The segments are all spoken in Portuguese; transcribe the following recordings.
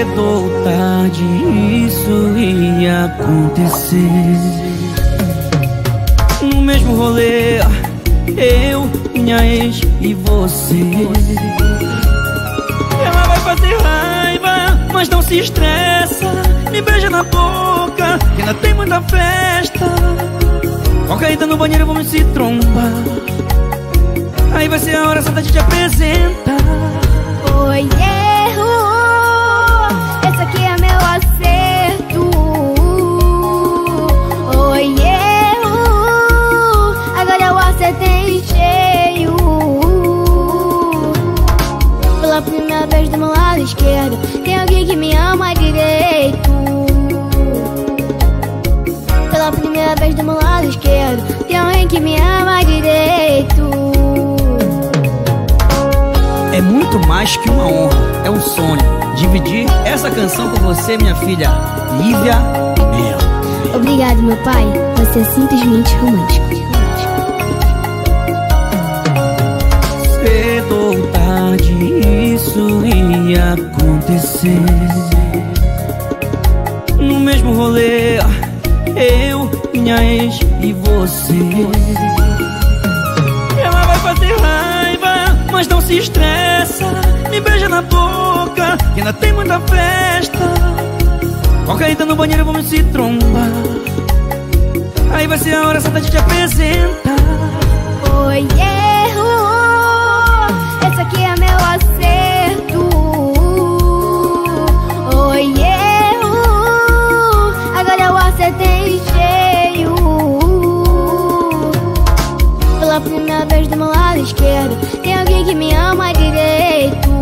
Cedo ou tarde isso ia acontecer. No mesmo rolê, eu, minha ex e você. Ela vai fazer raiva, mas não se estressa. Me beija na boca, que ainda tem muita festa. Qualquer ida no banheiro, vamos se trombar. Aí vai ser a hora certa de te apresentar. Oi, erro, esse aqui é meu acerto. Oi, erro, agora eu acertei cheio. Pela primeira vez do meu lado esquerdo tem alguém que me ama direito. Pela primeira vez do meu lado esquerdo tem alguém que me ama direito. É muito mais que uma honra, é um sonho dividir essa canção com você, minha filha Lívia Mel. Obrigado, meu pai, você é simplesmente romântico. Cedo ou tarde isso ia acontecer. No mesmo rolê, eu, minha ex e você. Ela vai fazer raiva, mas não se estressa. Me beija na boca, que ainda tem muita festa. Qualquer ida no banheiro, vamos se trombar. Aí vai ser a hora certa de te apresentar. Oi, erro, esse aqui é meu acerto. Oi, erro, agora eu acertei cheio. Pela primeira vez do meu lado esquerdo tem alguém que me ama direito.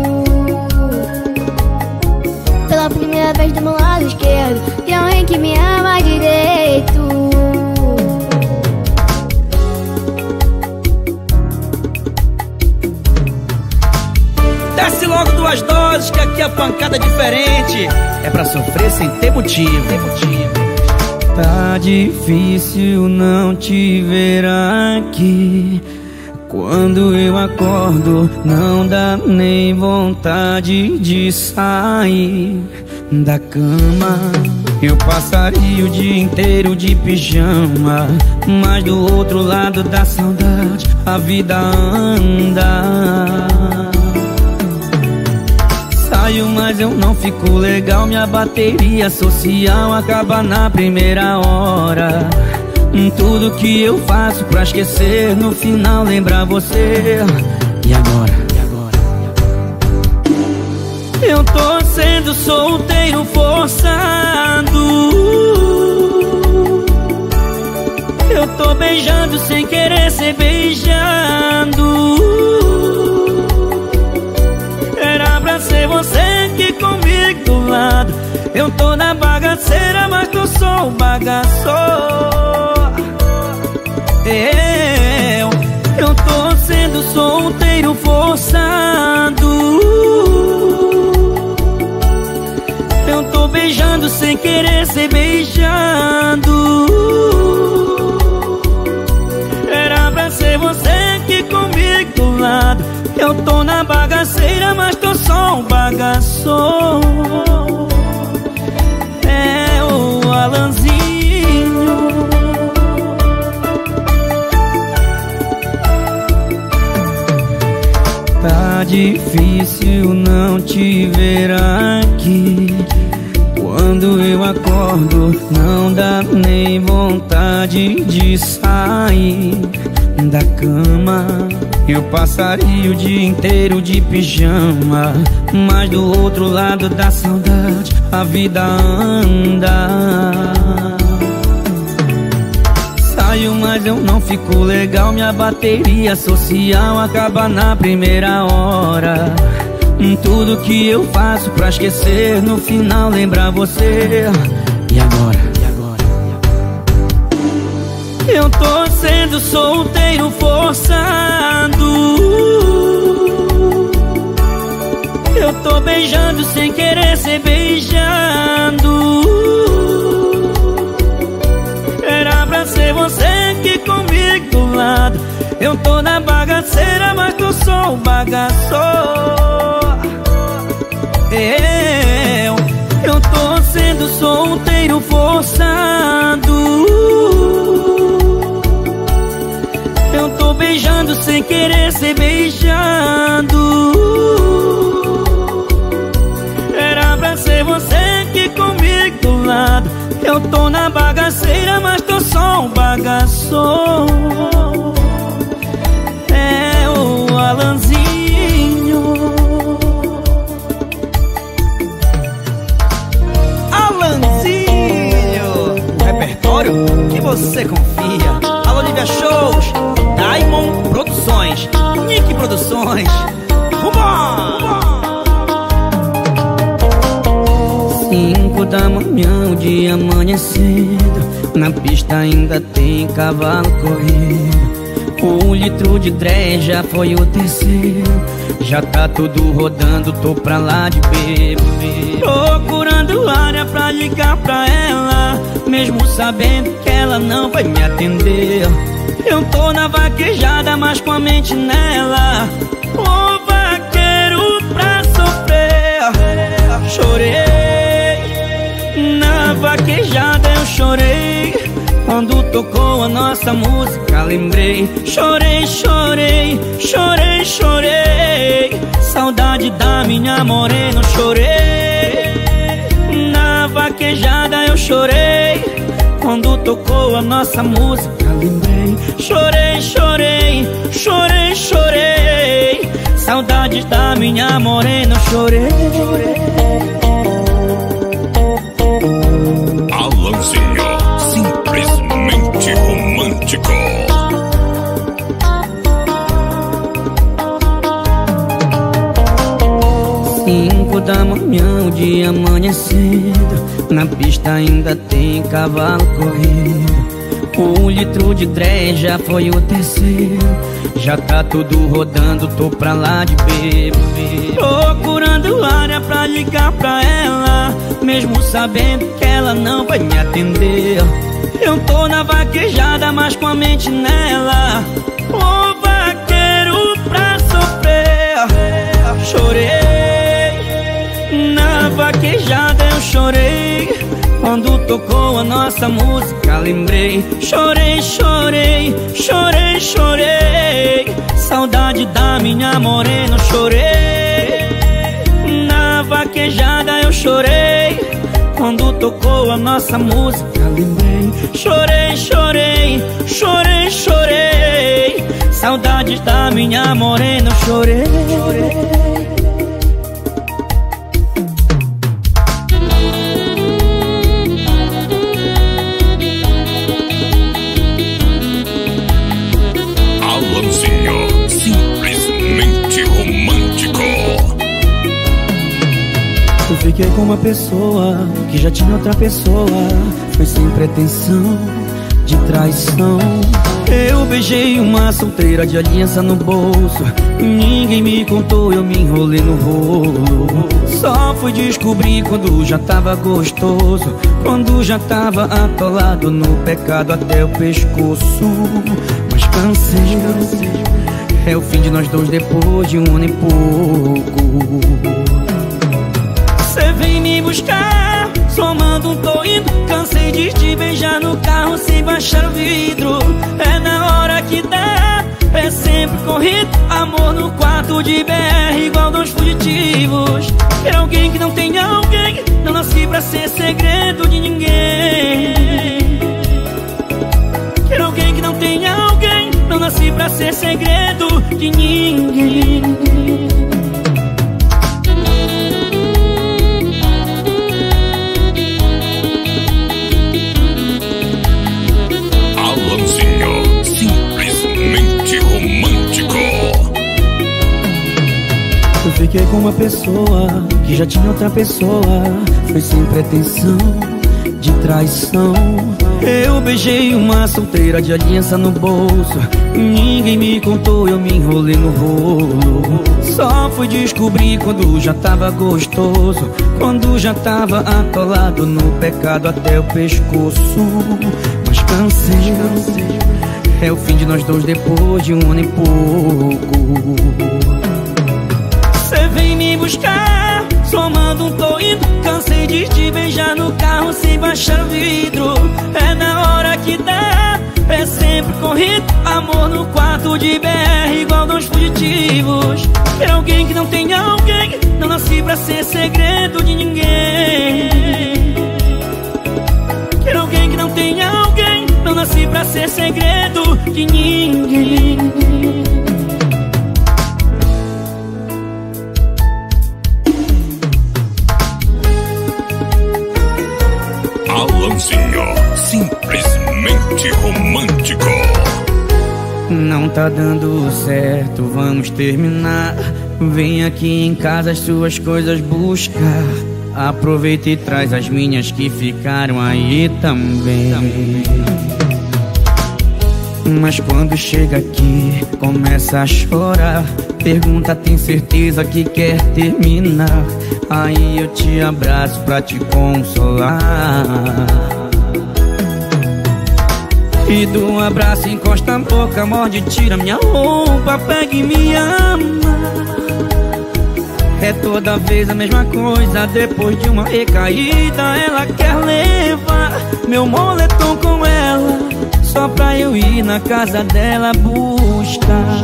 Pela primeira vez do meu lado esquerdo tem alguém que me ama direito. Desce logo 2 doses, que aqui a pancada é diferente. É pra sofrer sem ter motivo. Tá difícil não te ver aqui. Quando eu acordo, não dá nem vontade de sair da cama. Eu passaria o dia inteiro de pijama, mas do outro lado da saudade a vida anda. Saio, mas eu não fico legal. Minha bateria social acaba na primeira hora. Tudo que eu faço pra esquecer, no final lembrar você. E agora? Eu tô sendo solteiro forçado. Eu tô beijando sem querer ser beijado. Era pra ser você aqui comigo do lado. Eu tô na bagaceira, mas tu sou um bagaçou. Eu tô sendo solteiro forçado. Eu tô beijando sem querer ser beijado. Era pra ser você aqui comigo do lado. Eu tô na bagaceira, mas tô só um bagaçou. É o Alanzinho. Tá difícil não te ver aqui. Quando eu acordo, não dá nem vontade de sair da cama. Eu passaria o dia inteiro de pijama, mas do outro lado da saudade a vida anda. Saio, mas eu não fico legal. Minha bateria social acaba na primeira hora. Tudo que eu faço pra esquecer, no final lembrar você. E agora? Eu tô sendo solteiro forçado. Eu tô beijando sem querer ser beijado. Era pra ser você aqui comigo do lado. Eu tô na bagaceira, mas tu sou um bagaçou. marido solteiro forçado. Eu tô beijando sem querer ser beijado. Era pra ser você aqui comigo do lado. Eu tô na bagaceira, mas tô só um bagaçou. É o Alanzinho. Alanzinho, o repertório que você confia. Alô, Olivia Shows, Diamond Produções, Nick Produções. Vambora! 5 da manhã, o dia amanhecendo. Na pista ainda tem cavalo correndo. 1 litro de dré já foi o terceiro. Já tá tudo rodando, tô pra lá de beber. Procurando área pra ligar pra ela, mesmo sabendo que ela não vai me atender. Eu tô na vaquejada, mas com a mente nela. Ô vaqueiro pra sofrer. Chorei, na vaquejada eu chorei. Quando tocou a nossa música lembrei. Chorei, chorei, chorei, chorei. Saudade da minha morena, chorei. Na vaquejada eu chorei. Quando tocou a nossa música lembrei. Chorei, chorei, chorei, chorei. Saudade da minha morena, chorei. Alanzinho, simplesmente romântico. 5 da manhã, o dia amanhecendo. Na pista ainda tem cavalo correndo. 1 litro de dré já foi o terceiro. Já tá tudo rodando, tô pra lá de beber. Procurando área pra ligar pra ela, mesmo sabendo que ela não vai me atender. Eu tô na vaquejada, mas com a mente nela. Ô vaqueiro pra sofrer. Chorei, na vaquejada eu chorei. Quando tocou a nossa música lembrei. Chorei, chorei, chorei, chorei. Saudade da minha morena, chorei. Na vaquejada eu chorei. Quando tocou a nossa música lembrei. Chorei, chorei, chorei, chorei. Saudade da minha morena, chorei. Alanzinho, simplesmente romântico. Eu fiquei com uma pessoa que já tinha outra pessoa. Foi sem pretensão de traição. Eu beijei uma solteira de aliança no bolso. Ninguém me contou, eu me enrolei no rolo. Só fui descobrir quando já tava gostoso. Quando já tava atolado no pecado até o pescoço. Mas cansei, é o fim de nós dois depois de 1 ano e pouco. Cê vem me buscar, somando um tô indo. Cansei de te beijar no carro sem baixar o vidro. É na hora que dá, é sempre corrido. Amor no quarto de BR igual 2 fugitivos. Quero alguém que não tenha alguém. Não nasci pra ser segredo de ninguém. Quero alguém que não tenha alguém. Não nasci pra ser segredo de ninguém. Alanzinho, simplesmente romântico. Eu fiquei com uma pessoa que já tinha outra pessoa. Foi sem pretensão de traição. Eu beijei uma solteira de aliança no bolso. Ninguém me contou, eu me enrolei no rolo. Só fui descobrir quando já tava gostoso. Quando já tava atolado no pecado até o pescoço. Mas cansei, é o fim de nós dois depois de 1 ano e pouco. Cê vem me buscar, somando um tô indo. Cansei de te beijar no carro baixa vidro. É na hora que dá, é sempre corrido. Amor no quarto de BR igual dois fugitivos. Quero alguém que não tenha alguém, não nasci pra ser segredo de ninguém. Quero alguém que não tenha alguém, não nasci pra ser segredo de ninguém. Alanzinho, simplesmente romântico. Não tá dando certo, vamos terminar. Vem aqui em casa as suas coisas buscar. Aproveita e traz as minhas que ficaram aí também. Mas quando chega aqui, começa a chorar. Pergunta, tem certeza que quer terminar? Aí eu te abraço pra te consolar. E do abraço encosta a boca, morde, tira minha roupa, pega e me ama. É toda vez a mesma coisa, depois de uma recaída ela quer levar meu moletom com ela, só pra eu ir na casa dela buscar.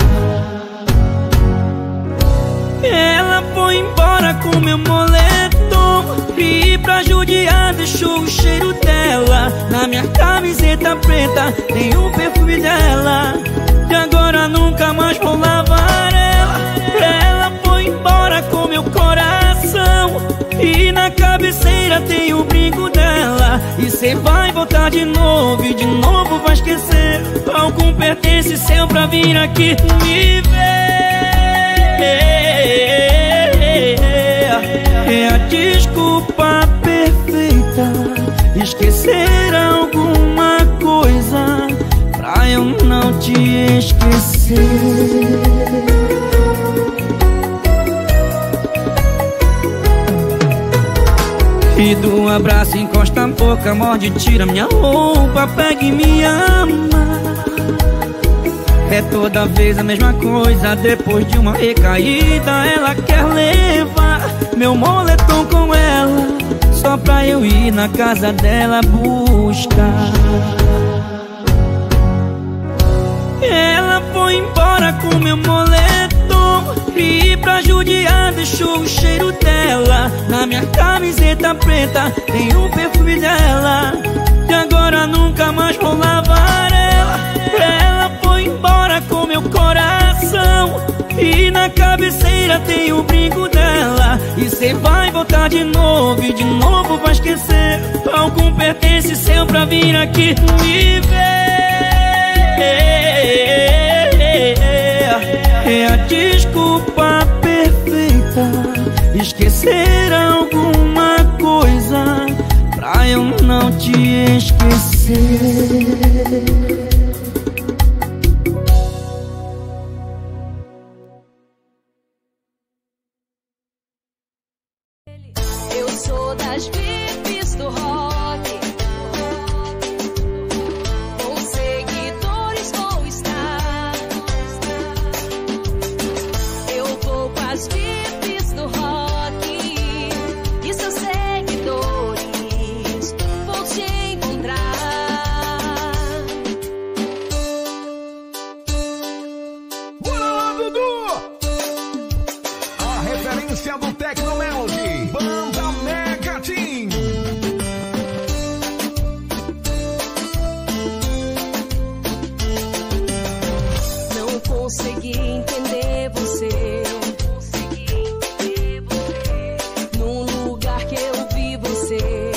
Ela foi embora com meu moletom e pra judiar deixou o cheiro dela. Na minha camiseta preta tem o perfume dela, e agora nunca mais vou lavar ela. Ela foi embora com meu coração e na cabeceira tem o brinco dela. E cê vai voltar de novo e de novo vai esquecer algum pertence seu pra vir aqui me ver. É a desculpa perfeita, esquecer alguma coisa pra eu não te esquecer. E do abraço encosta a boca, morde, tira minha roupa, pega e me ama. É toda vez a mesma coisa, depois de uma recaída ela quer levar meu moletom com ela, só pra eu ir na casa dela buscar. Ela foi embora com meu moletom e pra judiar deixou o cheiro dela. Na minha camiseta preta tem o perfume dela, e agora nunca mais vou lavar ela. Ela foi embora com meu coração e na cabeceira tem o brinco dela. E cê vai voltar de novo e de novo vai esquecer algum pertence seu pra vir aqui me ver. É a desculpa perfeita, esquecer alguma coisa pra eu não te esquecer. Eu sou das VIPs do rock, com seguidores vou estar. Eu vou com as VIPs do rock e seus seguidores vou te encontrar. Bora lá, Dudu! A referência do Tecno Melody, Banda Mega Team. Não consegui entender você. Num lugar que eu vi você.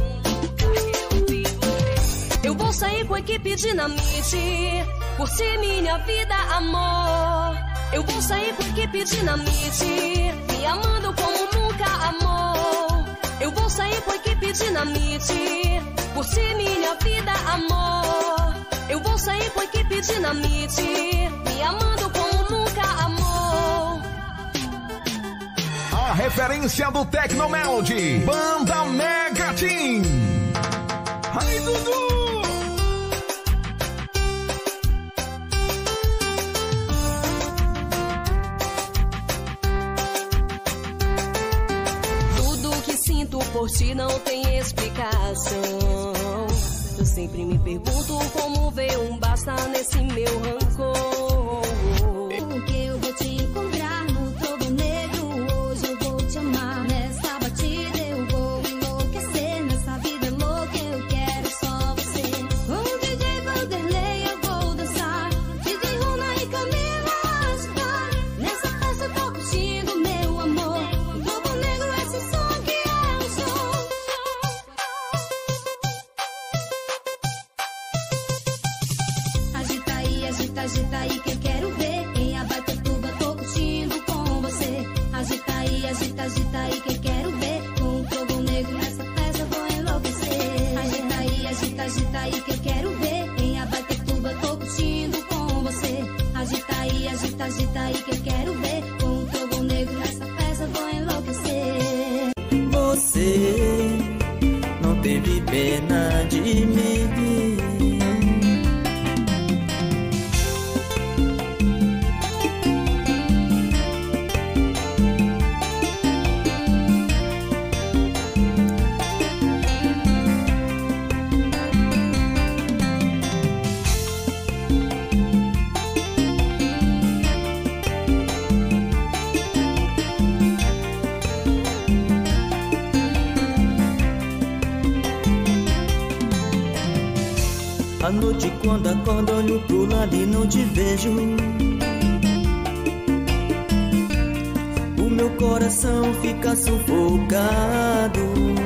Eu vou sair com a equipe Dinamite, curtir minha vida, amor. Eu vou sair com a equipe Dinamite, me amando como nunca amou. Eu vou sair com a equipe Dinamite, curtir minha vida, amor. Eu vou sair com a equipe Dinamite, me amando como nunca amou. A referência do Tecno Melody, Banda Mega Team. Aí, Dudu! sinto por ti não tem explicação. Eu sempre me pergunto como ver um basta nesse meu rancor. Porque eu vou te encontrar no Trovo Negro. Hoje eu vou te amar. Nessa batida eu vou enlouquecer. Nessa vida louca eu quero só você. Com o DJ Vanderlei eu vou dançar. DJ Runa e Camila ajudar. Nessa festa eu tô curtindo meu amor. O Trovo Negro é esse som que eu sou. Agita aí que eu quero ver. Em Abatetuba tô curtindo com você. Agita aí que eu quero ver. Com o Trovo Negro nessa festa eu vou enlouquecer. Agita aí que eu quero ver. Em Abatetuba tô curtindo com você. Agita aí que eu quero ver. Com o Trovo Negro nessa festa eu vou enlouquecer. Você não teve pena de mim. À noite quando acordo olho pro lado e não te vejo. O meu coração fica sufocado.